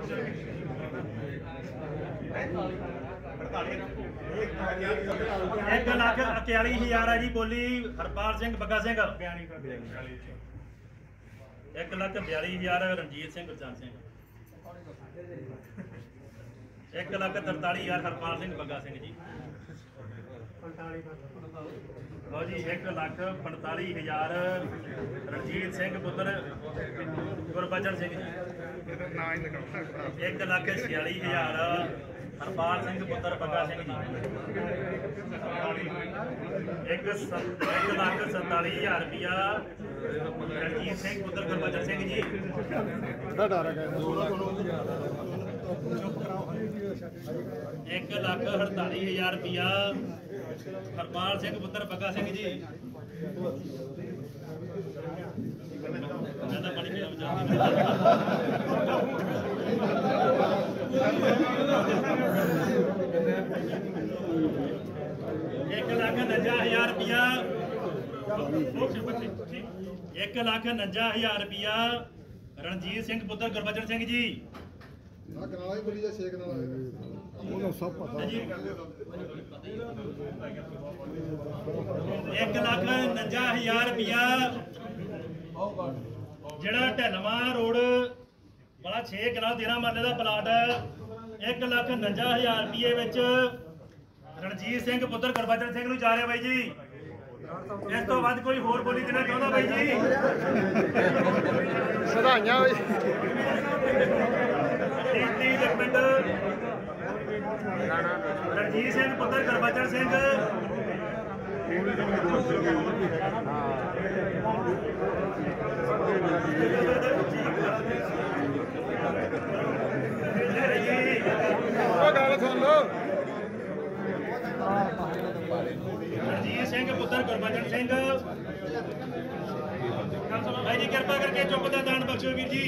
1 ਲੱਖ 41,000 है जी बोली हरपाल सिंह बग्गा सिंह। 1 ਲੱਖ 42,000 रणजीत सिंह गुरचरण सिंह। 1 ਲੱਖ 43,000 हरपाल सिंह बग्गा सिंह जी। लो जी 1 ਲੱਖ 45,000 रणजीत सिंह पुत्र गुरबचन सिंह जी। 1 ਲੱਖ 46,000 हरपाल सिंह पुत्र बग्गा सिंह जी। 1 ਲੱਖ 47,000 रुपया रणजीत सिंह पुत्र गुरबचन सिंह जी। 1 ਲੱਖ 48,000 रुपया हरपाल सिंह पुत्र बग्गा सिंह जी। 1,49,000 रुपया 1,49,000 रुपया रणजीत सिंह पुत्र गुरबचन सिंह जी। 1,49,000 रुपया ਜਿਹੜਾ ਢਲਵਾ रोड वाला 6 किला 13 मरले का प्लाट है। 1,49,000 रुपये ਵਿੱਚ रणजीत सिंह पुत्र गुरबचन सिंह ਨੂੰ ਜਾ ਰਿਹਾ ਬਾਈ ਜੀ। ਇਸ ਤੋਂ ਵੱਧ ਕੋਈ ਹੋਰ ਬੋਲੀ ਦੇਣਾ ਚਾਹੁੰਦਾ ਬਾਈ ਜੀ? ਵਧਾਈਆਂ ਬਾਈ। ਪਿੰਡ रणजीत सिंह पुत्र गुरबचन सिंह। रणजीत सिंह पुत्र गुरबचन सिंह भाई जी कृपा करके चुप का दान बख्शो वीर जी।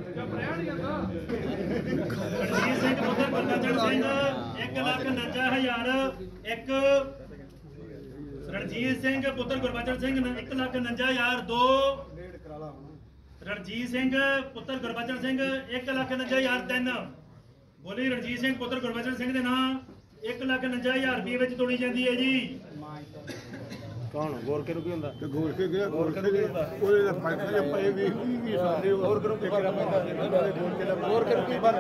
रणजीत सिंह पुत्र गुरबचन सिंह 1,49,000 एक। रणजीत सिंह पुत्र गुरबचन सिंह 1,49,000 2। रणजीत सिंह पुत्र गुरबचन सिंह 1,49,000 3। बोली रणजीत सिंह पुत्र गुरबचन सिंह के नाम 1,49,000 रुपये में तोड़ी जाती है जी। कौन गोरखे की होंगे गोरखे गया गोरखे की बात